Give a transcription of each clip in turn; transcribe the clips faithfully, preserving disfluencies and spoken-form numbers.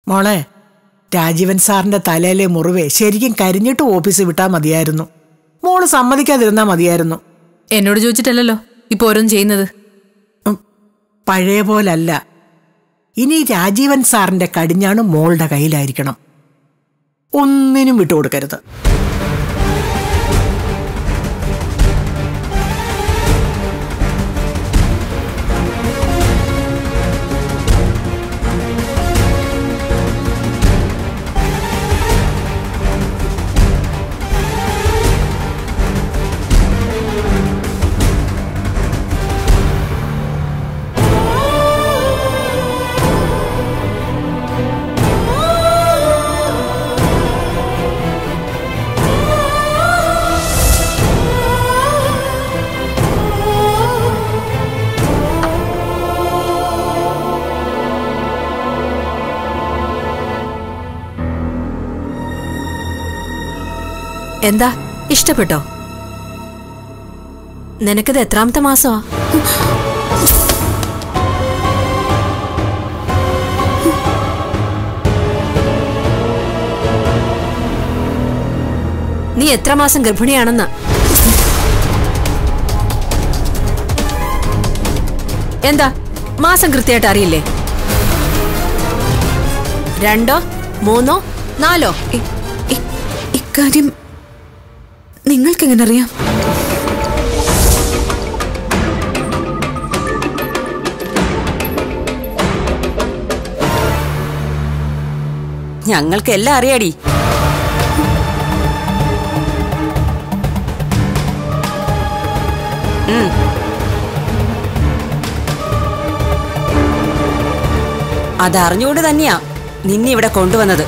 മോളെ, രാജീവൻ സാറിന്റെ തലയിലെ മുറിവേ ശരിക്കും കരിഞ്ഞിട്ട് ഓഫീസിൽ വിട്ടാൽ മതിയായിരുന്നു. മോള് സമ്മതിക്കാതിരുന്നാ മതിയായിരുന്നു. എന്നോട് ചോദിച്ചിട്ടല്ലോ ഇപ്പൊ ഓരോന്നും ചെയ്യുന്നത്. പഴയ പോലല്ല. ഇനി രാജീവൻ സാറിന്റെ കടിഞ്ഞാണ് മോളുടെ കയ്യിലായിരിക്കണം. ഒന്നിനും വിട്ടുകൊടുക്കരുത്. എന്താ, ഇഷ്ടപ്പെട്ടോ? നിനക്കിത് എത്രാമത്തെ മാസമാ? നീ എത്ര മാസം ഗർഭിണിയാണെന്ന്? എന്താ, മാസം കൃത്യമായിട്ട് അറിയില്ലേ? രണ്ടോ മൂന്നോ നാലോ? ഇക്കാര്യം നിങ്ങൾക്കെങ്ങനെ അറിയാം? ഞങ്ങൾക്ക് എല്ലാം അറിയാടി. അതറിഞ്ഞുകൊണ്ട് തന്നെയാ നിന്നെ ഇവിടെ കൊണ്ടുവന്നത്.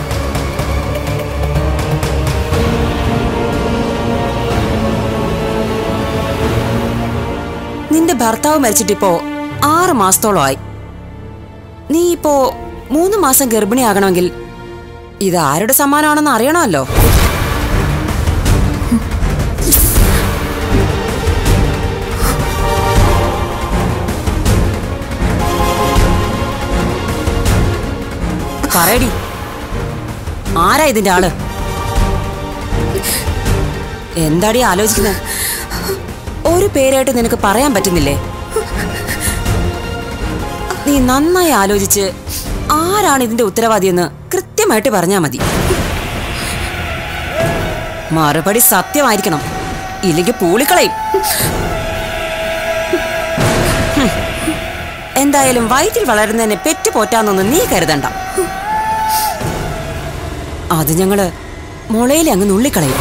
നിന്റെ ഭർത്താവ് മരിച്ചിട്ടിപ്പോ ആറ് മാസത്തോളമായി. നീ ഇപ്പോ മൂന്ന് മാസം ഗർഭിണിയാകണമെങ്കിൽ ഇത് ആരുടെ സമ്മാനമാണെന്ന് അറിയണമല്ലോ. പറയടി, ആരാ ഇതിന്റെ ആള്? എന്താടി ആലോചിക്കുന്നത്? ഒരു പേരായിട്ട് നിനക്ക് പറയാൻ പറ്റുന്നില്ലേ? നീ നന്നായി ആലോചിച്ച് ആരാണ് ഇതിന്റെ ഉത്തരവാദിയെന്ന് കൃത്യമായിട്ട് പറഞ്ഞാ മതി. മറുപടി സത്യമായിരിക്കണം, ഇല്ലെങ്കിൽ പൂളിക്കളയും. എന്തായാലും വയറ്റിൽ വളരുന്നതിനെ പെറ്റു പോറ്റാന്നൊന്നും നീ കരുതണ്ട. അത് ഞങ്ങള് മുളയിലെ അങ്ങ് നുള്ളിക്കളയും.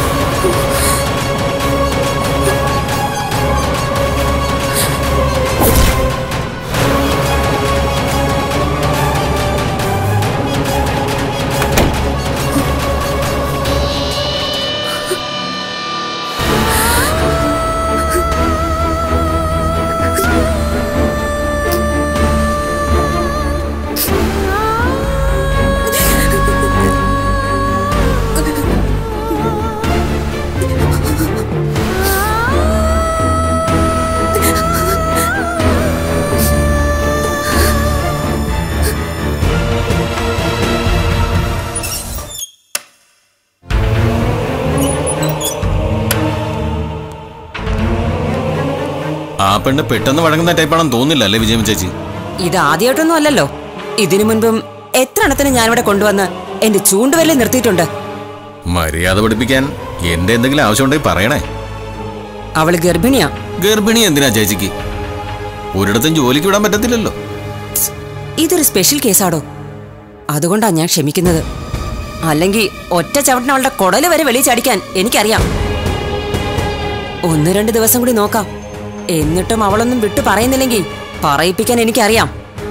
ആ പെണ്ണ് പെട്ടെന്ന് വഴങ്ങുന്ന ടൈപ്പാണെന്ന് തോന്നില്ല അല്ലേ വിജയം ചേച്ചി? ഇത് ആദ്യമായിട്ടൊന്നും അല്ലല്ലോ. ഇതിനു മുൻപും എത്ര എണ്ണത്തിന് ഞാനിവിടെ കൊണ്ടുവന്ന് എന്റെ ചൂണ്ടുവല്ലേ നിർത്തിയിട്ടുണ്ട്. മര്യാദ പഠിപ്പിക്കാൻ എന്റെ എന്തെങ്കിലും ആവശ്യമുണ്ടെങ്കിൽ പറയണേ. അവള് ഗർഭിണിയാ. ഗർഭിണി എന്തിനാ ചേച്ചിക്ക്? ഒരിടത്തും ജോലിക്ക് വിടാൻ പറ്റത്തില്ലല്ലോ. ഇതൊരു സ്പെഷ്യൽ കേസാടോ, അതുകൊണ്ടാ ഞാൻ ക്ഷമിക്കുന്നത്. അല്ലെങ്കിൽ ഒറ്റ ചവിട്ടിന് അവളുടെ കുടല് വരെ വെളിയിൽ ചാടിക്കാൻ എനിക്കറിയാം. ഒന്ന് രണ്ട് ദിവസം കൂടി നോക്കാം. എന്നിട്ടും അവളൊന്നും വിട്ടു പറയുന്നില്ലെങ്കിൽ പറയിപ്പിക്കാൻ എനിക്കറിയാം.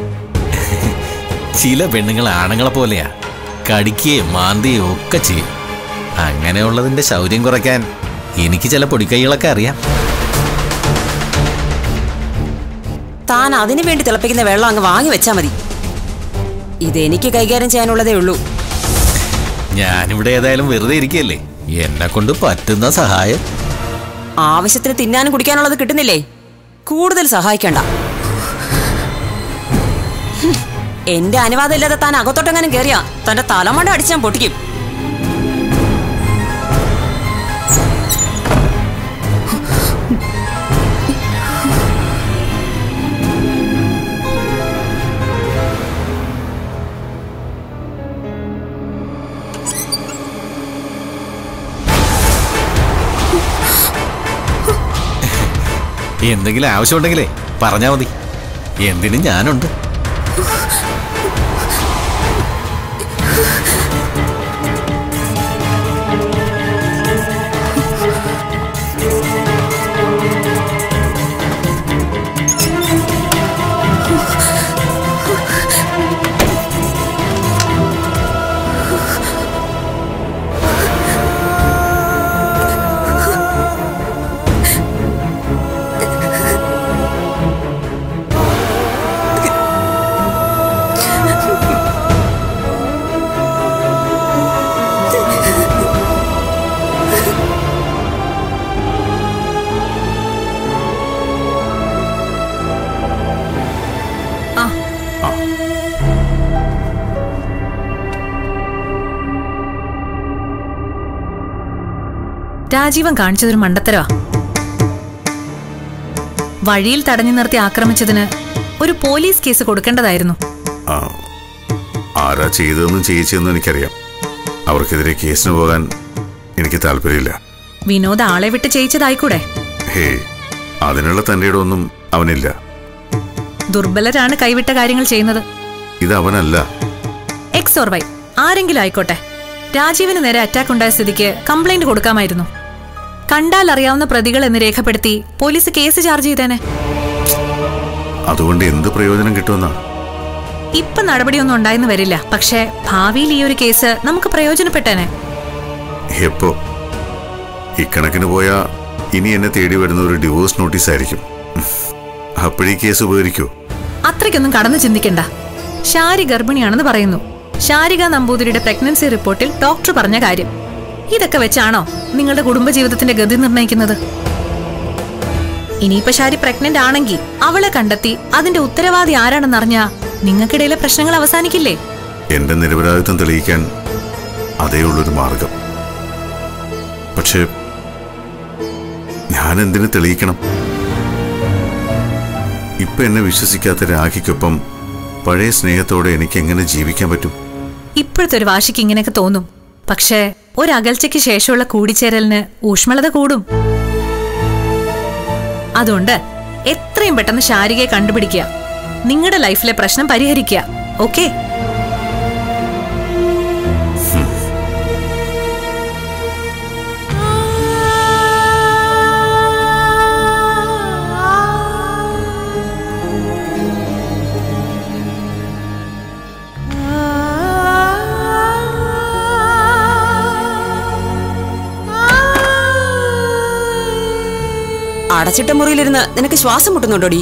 ചില പെണ്ണുങ്ങൾ ആണുങ്ങളെ പോലെയാ, കടിക്കുകയും മാന്തിയും ഒക്കെ ചെയ്യും. അങ്ങനെയുള്ളതിന്റെ ശൗര്യം കുറയ്ക്കാൻ എനിക്ക് ചില പൊടിക്കൈകളൊക്കെ അറിയാം. താൻ അതിനു വേണ്ടി തിളപ്പിക്കുന്ന വെള്ളം അങ്ങ് വാങ്ങി വെച്ചാ മതി. ഇതെനിക്ക് കൈകാര്യം ചെയ്യാനുള്ളതേ ഉള്ളൂ. ഞാനിവിടെ ഏതായാലും വെറുതെ ഇരിക്കുകയല്ലേ, എന്നെ കൊണ്ട് പറ്റുന്ന സഹായം. ആവശ്യത്തിന് തിന്നാനും കുടിക്കാനുള്ളത് കിട്ടുന്നില്ലേ? കൂടുതൽ സഹായിക്കണ്ട. എന്റെ അനുവാദം ഇല്ലാതെ താൻ അകത്തോട്ടെങ്ങാനും കയറിയാ തന്റെ തലമണ്ട അടിച്ച് ഞാൻ പൊട്ടിക്കും. എന്തെങ്കിലും ആവശ്യമുണ്ടെങ്കിലേ പറഞ്ഞാ മതി, എന്തിനും ഞാനുണ്ട്. രാജീവൻ കാണിച്ചതൊരു മണ്ടത്തരവാ. വഴിയിൽ തടഞ്ഞു നിർത്തി ആക്രമിച്ചതിന് ഒരു പോലീസ് കേസ് കൊടുക്കേണ്ടതായിരുന്നു. ആരാ ചെയ്തതെന്നും ചെയ്യിച്ചതെന്നും എനിക്കറിയാം. അവർക്കെതിരെ കേസിന് പോകാൻ എനിക്ക് താല്പര്യമില്ല. വിനോദ് ആളെ വിട്ട് ചെയ്യിച്ചതായിക്കൂടെ? ഹേ, അതിനുള്ള തന്റെ ഒന്നും അവനില്ല. ദുർബലരാണ് കൈവിട്ട കാര്യങ്ങൾ ചെയ്യുന്നത്. ഇത് അവനല്ല. എക്സ് ഓർ വൈ ആരെങ്കിലും ആയിക്കോട്ടെ, രാജീവിന് നേരെ അറ്റാക്ക് ഉണ്ടായ സ്ഥിതിക്ക് കംപ്ലൈന്റ് കൊടുക്കാമായിരുന്നു. കണ്ടാൽ അറിയാവുന്ന പ്രതികൾ എന്ന് രേഖപ്പെടുത്തി പോലീസ് കേസ് ചാർജ് ചെയ്തേനെ. അതുകൊണ്ട് എന്ത് പ്രയോജനം കിട്ടുമെന്നാ? ഇപ്പൊ നടപടിയൊന്നും ഉണ്ടായെന്ന് വരില്ല, പക്ഷെ ഭാവിയിൽ ഈ ഒരു കേസ് നമുക്ക് പ്രയോജനപ്പെട്ടേനെ. എപ്പോ? ഇക്കണക്കിന് പോയാ ഇനി എന്നെ തേടി വരുന്ന ഒരു ഡിവോഴ്സ് നോട്ടീസ് ആയിരിക്കും. അപ്പോഴീ കേസ് ഉപകരിക്കോ? അത്രയ്ക്കൊന്നും കടന്നു ചിന്തിക്കണ്ട. ശാരി ഗർഭിണിയാണെന്ന് പറയുന്നു. ശാരിക നമ്പൂതിരിയുടെ പ്രഗ്നൻസി റിപ്പോർട്ടിൽ ഡോക്ടർ പറഞ്ഞ കാര്യം. ഇതൊക്കെ വെച്ചാണോ നിങ്ങളുടെ കുടുംബജീവിതത്തിന്റെ ഗതി നിർണ്ണയിക്കുന്നത്? ഇനിയിപ്പോ ശാരി പ്രഗ്നന്റ് ആണെങ്കിൽ അവളെ കണ്ടെത്തി അതിന്റെ ഉത്തരവാദി ആരാണെന്നറിഞ്ഞാ നിങ്ങൾക്കിടയിലെ പ്രശ്നങ്ങൾ അവസാനിക്കില്ലേ? എന്റെ നിരപരാധിത്വം തെളിയിക്കാൻ അതേ ഉള്ളൊരു മാർഗം. പക്ഷേ ഞാൻ എന്തിനു തെളിയിക്കണം? ഇപ്പൊ എന്നെ വിശ്വസിക്കാത്ത രാഖിക്കൊപ്പം പഴയ സ്നേഹത്തോടെ എനിക്ക് എങ്ങനെ ജീവിക്കാൻ പറ്റും? ഇപ്പോഴത്തെ ഒരു വാശിക്ക് ഇങ്ങനെയൊക്കെ തോന്നും, പക്ഷേ ഒരകൽച്ചയ്ക്ക് ശേഷമുള്ള കൂടിച്ചേരലിന് ഊഷ്മളത കൂടും. അതുകൊണ്ട് എത്രയും പെട്ടെന്ന് ശാരികയെ കണ്ടുപിടിക്കുക, നിങ്ങളുടെ ലൈഫിലെ പ്രശ്നം പരിഹരിക്കുക. ഓക്കേ? അടച്ചിട്ട മുറിയിലിരുന്ന് നിനക്ക് ശ്വാസം മുട്ടുന്നുണ്ടോടി?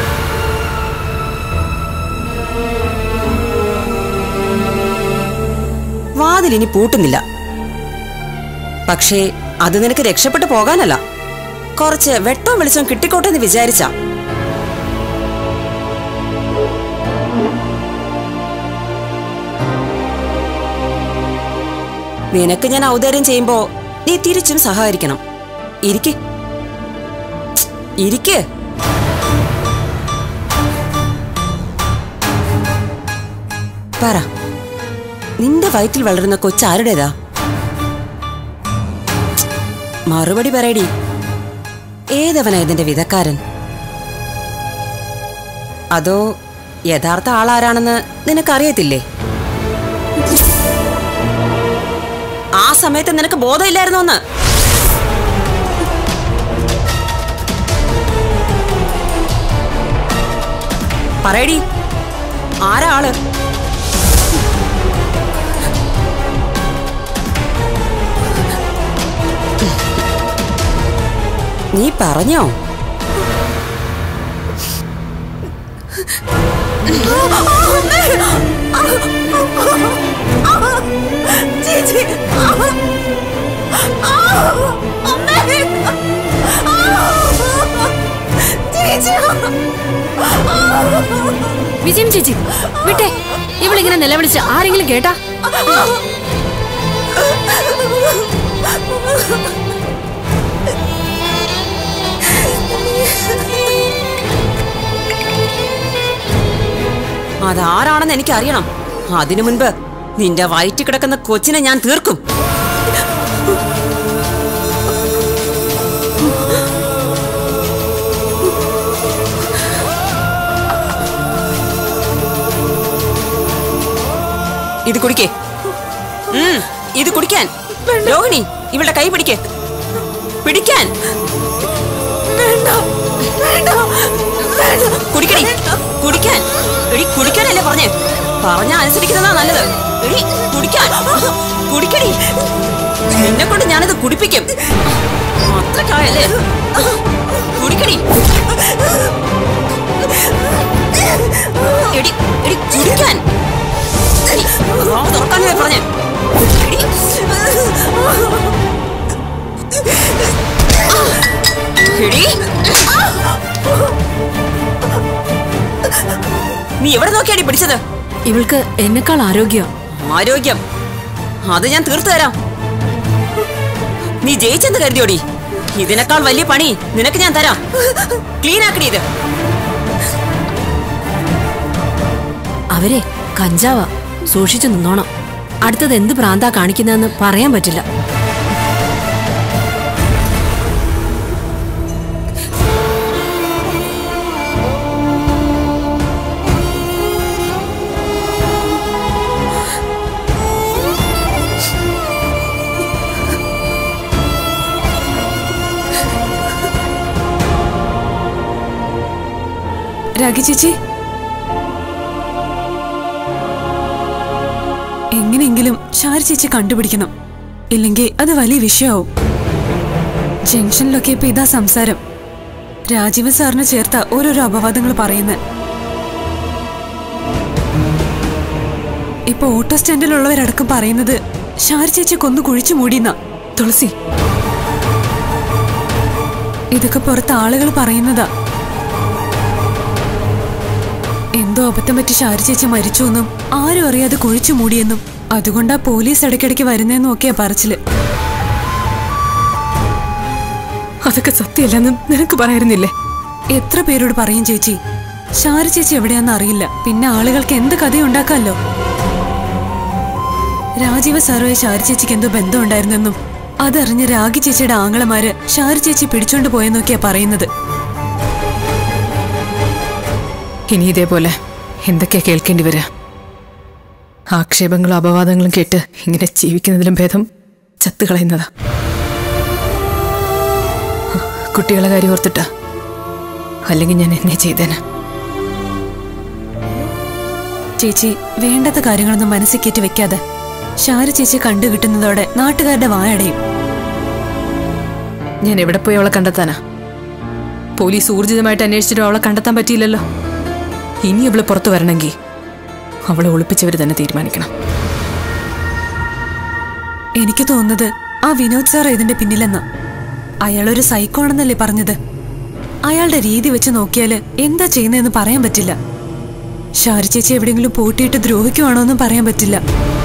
വാതിലിനി പൂട്ടുന്നില്ല. പക്ഷേ അത് നിനക്ക് രക്ഷപ്പെട്ടു പോകാനല്ല, കുറച്ച് വെട്ടവും വെളിച്ചവും കിട്ടിക്കോട്ടെ എന്ന് വിചാരിച്ച. നിനക്ക് ഞാൻ ഔദാര്യം ചെയ്യുമ്പോ നീ തിരിച്ചും സഹായിക്കണം. ഇരിക്ക് ഇരിക്ക്. പറ, നിന്റെ വയറ്റിൽ വളരുന്ന കൊച്ചാരുടേതാ? മറുപടി പറയടി. ഏതവനാ ഇതിന്റെ വിധക്കാരൻ? അതോ യഥാർത്ഥ ആളാരാണെന്ന് നിനക്കറിയത്തില്ലേ? ആ സമയത്ത് നിനക്ക് ബോധമില്ലായിരുന്നോന്ന്? പറയടി, ആരാ ആള്? നീ പറഞ്ഞോ? വിജയം ചേച്ചി വിട്ടേ. ഇങ്ങനെ നിലവിളിച്ച് ആരെങ്കിലും കേട്ടാ? അതാരാണെന്ന് എനിക്ക് അറിയണം. അതിനു മുൻപ് നിന്റെ വയറ്റിൽ കിടക്കുന്ന കൊച്ചിനെ ഞാൻ തീർക്കും. ഇത് കുടിക്കേ. ഇത് കുടിക്കാൻ. രോഹിണി, ഇവളുടെ കൈ പിടിക്കേ. പിടിക്കാൻ. കുടിക്കടി, കുടിക്കാൻ. എടി കുടിക്കാനല്ലേ പറഞ്ഞേ? പറഞ്ഞ അനുസരിക്കുന്നതാ നല്ലത്. എടി കുടിക്കാൻ. കുടിക്കടി. എന്നെ കൊണ്ട് ഞാനിത് കുടിപ്പിക്കും. അത്രക്കായല്ലേ? കുടിക്കടി. എടി എടി കുടിക്കാൻ. തുറക്കാനേ പറഞ്ഞേ. നീ എവിടെ നോക്കിയാടി പിടിച്ചത്? ഇവൾക്ക് എന്നെക്കാൾ ആരോഗ്യം. ആരോഗ്യം അത് ഞാൻ തീർത്തു തരാം. നീ ജയിച്ചെന്ന് കരുതിയോടി? ഇതിനേക്കാൾ വലിയ പണി നിനക്ക് ഞാൻ തരാം. ക്ലീൻ ആക്കടി ഇത്. അവരെ കഞ്ചാവാ, സൂക്ഷിച്ചു നിന്നോണം. അടുത്തത് എന്ത് ഭ്രാന്താ കാണിക്കുന്നതെന്ന് പറയാൻ പറ്റില്ല. രാഗി ചേച്ചി, എങ്ങനെയെങ്കിലും ഷാരി ചേച്ചി കണ്ടുപിടിക്കണം. ഇല്ലെങ്കിൽ അത് വലിയ വിഷയമാവും. ജംഗ്ഷനിലൊക്കെ ഇപ്പൊ ഇതാ സംസാരം. രാജീവൻ സാറിന് ചേർത്ത ഓരോരോ അപവാദങ്ങൾ പറയുന്നത്. ഇപ്പൊ ഓട്ടോ സ്റ്റാൻഡിലുള്ളവരടക്കം പറയുന്നത് ഷാരി ചേച്ചി കൊന്നു കുഴിച്ചു മൂടിയെന്നാ. തുളസി, ഇതൊക്കെ പുറത്ത് ആളുകൾ പറയുന്നതാ. എന്തോ അബദ്ധം പറ്റി ഷാരി ചേച്ചി മരിച്ചു എന്നും ആരും അറിയാതെ കുഴിച്ചു മൂടിയെന്നും അതുകൊണ്ടാ പോലീസ് ഇടയ്ക്കിടയ്ക്ക് വരുന്നതെന്നും ഒക്കെയാ പറച്ചില്. അതൊക്കെ സത്യമല്ലെന്നും നിനക്ക് പറയായിരുന്നില്ലേ? എത്ര പേരോട് പറയും ചേച്ചി, ഷാരി ചേച്ചി എവിടെയാന്ന് അറിയില്ല. പിന്നെ ആളുകൾക്ക് എന്ത് കഥയുണ്ടാക്കാമല്ലോ. രാജീവ സാറുമായി ഷാരി ചേച്ചിക്ക് എന്തോ ബന്ധം ഉണ്ടായിരുന്നെന്നും അതറിഞ്ഞ് രാഗി ചേച്ചിയുടെ ആങ്ങളമാര് ഷാരി ചേച്ചി പിടിച്ചോണ്ട് പോയെന്നൊക്കെയാ പറയുന്നത്. ഇനി ഇതേപോലെ എന്തൊക്കെയാ കേൾക്കേണ്ടി വരിക? ആക്ഷേപങ്ങളും അപവാദങ്ങളും കേട്ട് ഇങ്ങനെ ജീവിക്കുന്നതിലും ഭേദം ചത്തുകളയുന്നതാ. കുട്ടികളെ കാര്യം ഓർത്തിട്ടാ, അല്ലെങ്കിൽ ഞാൻ എന്നെ ചെയ്തേനെ. ചേച്ചി വേണ്ടാത്ത കാര്യങ്ങളൊന്നും മനസ്സിൽ കയറ്റി വെക്കാതെ ഷാരി ചേച്ചി കണ്ടു കിട്ടുന്നതോടെ നാട്ടുകാരുടെ വായടയും. ഞാൻ എവിടെ പോയി അവളെ കണ്ടെത്താനാ? പോലീസ് ഊർജിതമായിട്ട് അന്വേഷിച്ചിട്ടും അവളെ കണ്ടെത്താൻ പറ്റിയില്ലല്ലോ. ഇനി അവള് പുറത്തു വരണമെങ്കിൽ അവളെ ഒളിപ്പിച്ചവർ തന്നെ തീരുമാനിക്കണം. എനിക്ക് തോന്നുന്നത് ആ വിനോദ് സാർ ഇതിന്റെ പിന്നിലെന്നാ. അയാളൊരു സൈക്കോ ആണെന്നല്ലേ പറഞ്ഞത്? അയാളുടെ രീതി വെച്ച് നോക്കിയാല് എന്താ ചെയ്യുന്നതെന്ന് പറയാൻ പറ്റില്ല. ഷാരി ചേച്ചി എവിടെയെങ്കിലും പൂട്ടിയിട്ട് ദ്രോഹിക്കുവാണോ എന്നും പറയാൻ പറ്റില്ല.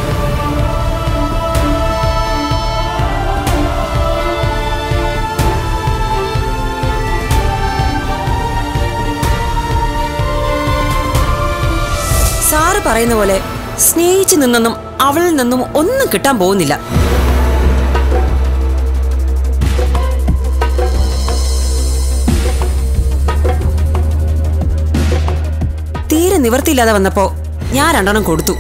സാറ് പറയുന്ന പോലെ സ്നേഹിച്ചു നിന്നൊന്നും അവളിൽ നിന്നും ഒന്നും കിട്ടാൻ പോകുന്നില്ല. തീരെ നിവർത്തിയില്ലാതെ വന്നപ്പോ ഞാൻ രണ്ടെണ്ണം കൊടുത്തു.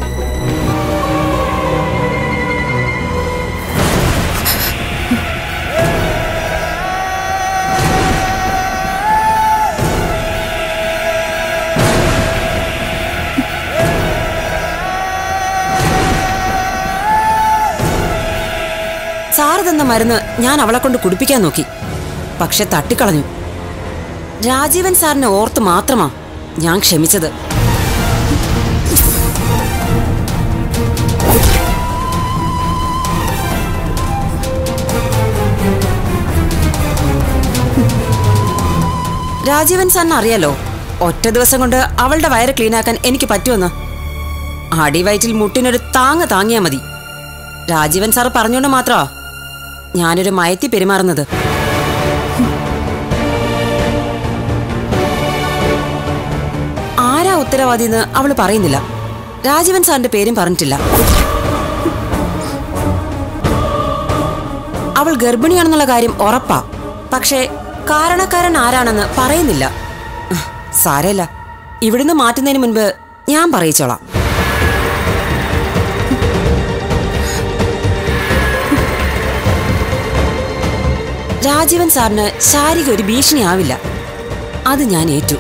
സാറ് തന്ന മരുന്ന് ഞാൻ അവളെ കൊണ്ട് കുടിപ്പിക്കാൻ നോക്കി, പക്ഷെ തട്ടിക്കളഞ്ഞു. രാജീവൻ സാറിനെ ഓർത്ത് മാത്രമാ ഞാൻ ക്ഷമിച്ചത്. രാജീവൻ സാറിന് അറിയാലോ ഒറ്റ ദിവസം കൊണ്ട് അവളുടെ വയറ് ക്ലീനാക്കാൻ എനിക്ക് പറ്റുമെന്ന്. അടിവയറ്റിൽ മുട്ടിനൊരു താങ്ങ് താങ്ങിയാ മതി. രാജീവൻ സാറ് പറഞ്ഞോണ്ട് മാത്രാ ഞാനൊരു മയത്തി പെരുമാറുന്നത്. ആരാ ഉത്തരവാദിന്ന് അവള് പറയുന്നില്ല. രാജീവൻ സാറിന്റെ പേരും പറഞ്ഞിട്ടില്ല. അവൾ ഗർഭിണിയാണെന്നുള്ള കാര്യം ഉറപ്പാ. പക്ഷേ കാരണക്കാരൻ ആരാണെന്ന് പറയുന്നില്ല. സാരമില്ല, ഇവിടുന്ന് മാറ്റുന്നതിന് മുൻപ് ഞാൻ പറയിച്ചോളാം. രാജീവൻ സാറിന് ശാരിക ഒരു ഭീഷണിയാവില്ല. അത് ഞാൻ ഏറ്റു.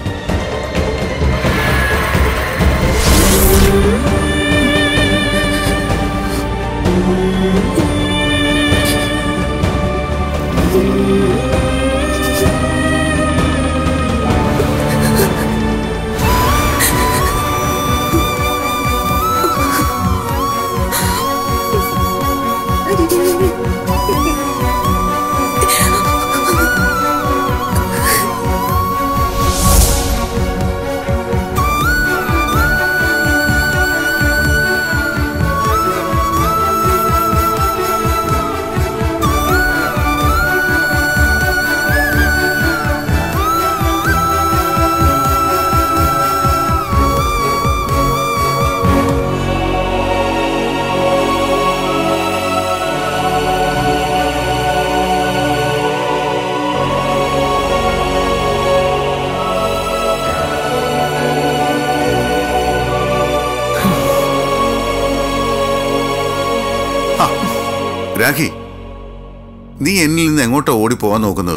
രാഖി, നീ എന്നിൽ നിന്ന് എങ്ങോട്ടാ ഓടിപ്പോവാൻ നോക്കുന്നത്?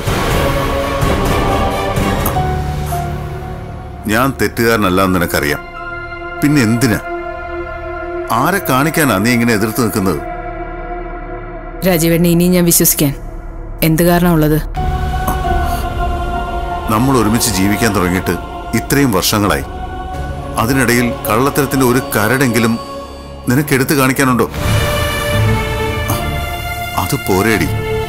ഞാൻ തെറ്റുകാരനല്ലാന്ന് നിനക്കറിയാം. പിന്നെ എന്തിനാ, ആരെ കാണിക്കാനാ നീ ഇങ്ങനെ എതിർത്ത് നിൽക്കുന്നത്? രാജീവേട്ടനെ ഇനിയും ഞാൻ വിശ്വസിക്കാൻ എന്ത് കാരണമുള്ളത്? നമ്മൾ ഒരുമിച്ച് ജീവിക്കാൻ തുടങ്ങിയിട്ട് ഇത്രയും വർഷങ്ങളായി. അതിനിടയിൽ കള്ളത്തരത്തിന്റെ ഒരു കരടെങ്കിലും നിനക്ക് എടുത്തു കാണിക്കാനുണ്ടോ? അത് പോരേടി.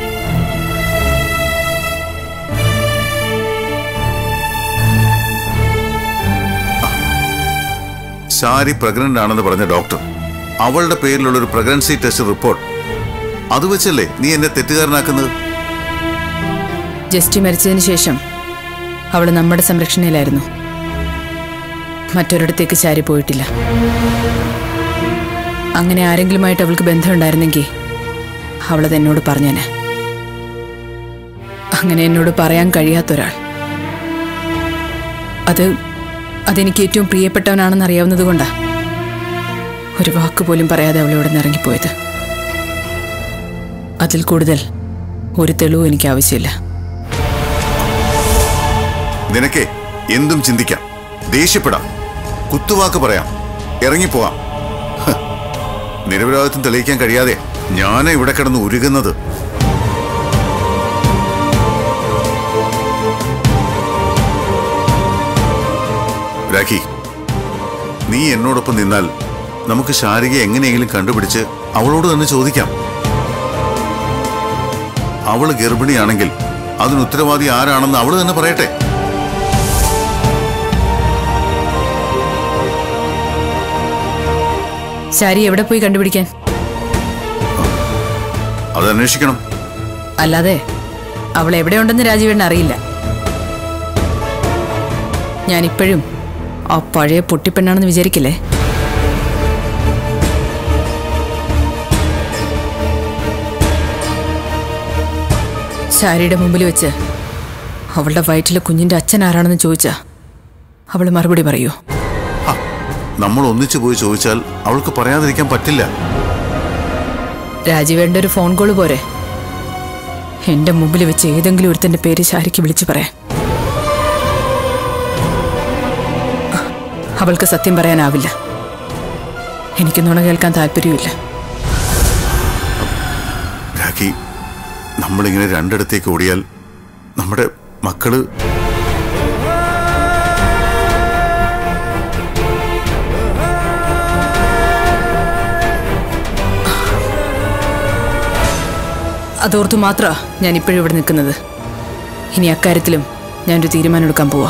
ശാരി പ്രഗ്നന്റ് ആണെന്ന് പറഞ്ഞ ഡോക്ടർ, അവളുടെ പേരിലുള്ള ഒരു പ്രഗ്നൻസി ടെസ്റ്റ് റിപ്പോർട്ട്, അത് വെച്ചല്ലേ നീ എന്നെ തെറ്റുകാരനാക്കുന്നത്? ജസ്റ്റി മരിച്ചതിന് ശേഷം അവൾ നമ്മുടെ സംരക്ഷണയിലായിരുന്നു. മറ്റൊരിടത്തേക്ക് ശാരി പോയിട്ടില്ല. അങ്ങനെ ആരെങ്കിലുമായിട്ട് അവൾക്ക് ബന്ധമുണ്ടായിരുന്നെങ്കിൽ അവളത് എന്നോട് പറഞ്ഞേനെ. അങ്ങനെ എന്നോട് പറയാൻ കഴിയാത്തൊരാൾ, അത് അതെനിക്ക് ഏറ്റവും പ്രിയപ്പെട്ടവനാണെന്ന് അറിയാവുന്നത് കൊണ്ടാ ഒരു വാക്ക് പോലും പറയാതെ അവളിവിടെ നിന്ന് ഇറങ്ങിപ്പോയത്. അതിൽ കൂടുതൽ ഒരു തെളിവും എനിക്ക് ആവശ്യമില്ല. നിനക്ക് എന്തും ചിന്തിക്കാം, ദേഷ്യപ്പെടാം, കുത്തുവാക്ക് പറയാം, ഇറങ്ങിപ്പോവാം. നിരപരാധിത്വം തെളിയിക്കാൻ കഴിയാതെ ഞാനാ ഇവിടെ കിടന്ന് ഉരുകുന്നത്. രാഖി, നീ എന്നോടൊപ്പം നിന്നാൽ നമുക്ക് ശാരികയെ എങ്ങനെയെങ്കിലും കണ്ടുപിടിച്ച് അവളോട് തന്നെ ചോദിക്കാം. അവള് ഗർഭിണിയാണെങ്കിൽ അതിന് ഉത്തരവാദി ആരാണെന്ന് അവള് തന്നെ പറയട്ടെ. ശാരി എവിടെ പോയി കണ്ടുപിടിക്കാൻ? അത് അന്വേഷിക്കണം. അല്ലാതെ അവൾ എവിടെയുണ്ടെന്ന് രാജീവേട്ടന് അറിയില്ല. ഞാനിപ്പോഴും ആ പഴയ പൊട്ടിപ്പെണ്ണാണെന്ന് വിചാരിക്കില്ലേ? ശാരിയുടെ മുമ്പിൽ വെച്ച് അവളുടെ വയറ്റിലെ കുഞ്ഞിന്റെ അച്ഛൻ ആരാണെന്ന് ചോദിച്ചാ അവൾ മറുപടി പറയൂ? നമ്മൾ ഒന്നിച്ചു പോയി ചോദിച്ചാൽ അവൾക്ക് പറയാതിരിക്കാൻ പറ്റില്ല. രാജീവേട്ടൻ്റെ ഒരു ഫോൺ കോള് പോരെ എന്റെ മുമ്പിൽ വെച്ച് ഏതെങ്കിലും ഒരുത്തന്റെ പേര് ശാരിക്ക് വിളിച്ചു പറയാൻ? അവൾക്ക് സത്യം പറയാനാവില്ല. എനിക്ക് നുണ കേൾക്കാൻ താല്പര്യമില്ല. രാഖി, നമ്മളിങ്ങനെ രണ്ടിടത്തേക്ക് ഓടിയാൽ നമ്മുടെ മക്കള് അതോർത്തു മാത്രമാണ് ഞാൻ ഇപ്പോഴും ഇവിടെ നിൽക്കുന്നത്. ഇനി അക്കാര്യത്തിലും ഞാനൊരു തീരുമാനം എടുക്കാൻ പോവാ.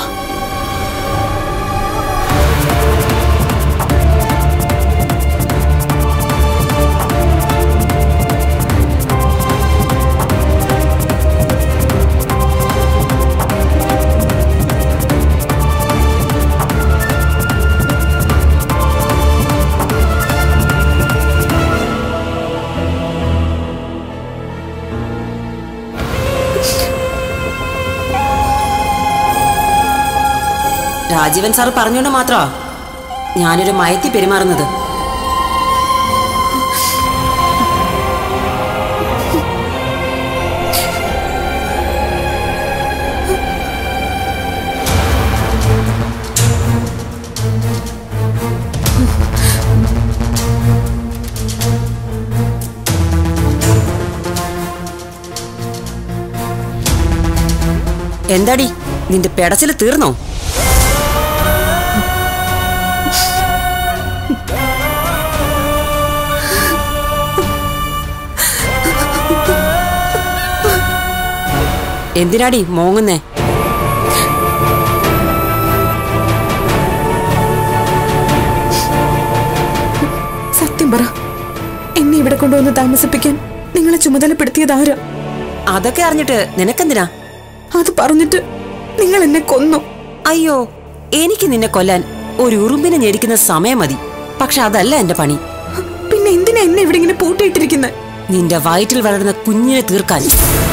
രാജീവൻ സാർ പറഞ്ഞുകൊണ്ട് മാത്രമാ ഞാനൊരു മയത്തി പെരുമാറുന്നത്. എന്താടി നിന്റെ പെടച്ചില് തീർന്നോ? എന്തിനാടി മോങ്ങുന്നേ? സത്യം പറ, എന്നെ ഇവിടെ കൊണ്ടുവന്ന് താമസിപ്പിക്കാൻ നിങ്ങളെ ചുമതലപ്പെടുത്തിയതാരാ? അതൊക്കെ അറിഞ്ഞിട്ട് നിനക്കെന്തിനാ? അത് പറഞ്ഞിട്ട് നിങ്ങൾ എന്നെ കൊന്നു. അയ്യോ, എനിക്ക് നിന്നെ കൊല്ലാൻ ഒരു ഉറുമ്പിനെ ഞെരിക്കുന്ന സമയം മതി. പക്ഷെ അതല്ല എന്റെ പണി. പിന്നെ എന്തിനാ എന്നെ ഇവിടെ ഇങ്ങനെ പൂട്ടിയിട്ടിരിക്കുന്നത്? നിന്റെ വയറ്റിൽ വളരുന്ന കുഞ്ഞിനെ തീർക്കാൻ.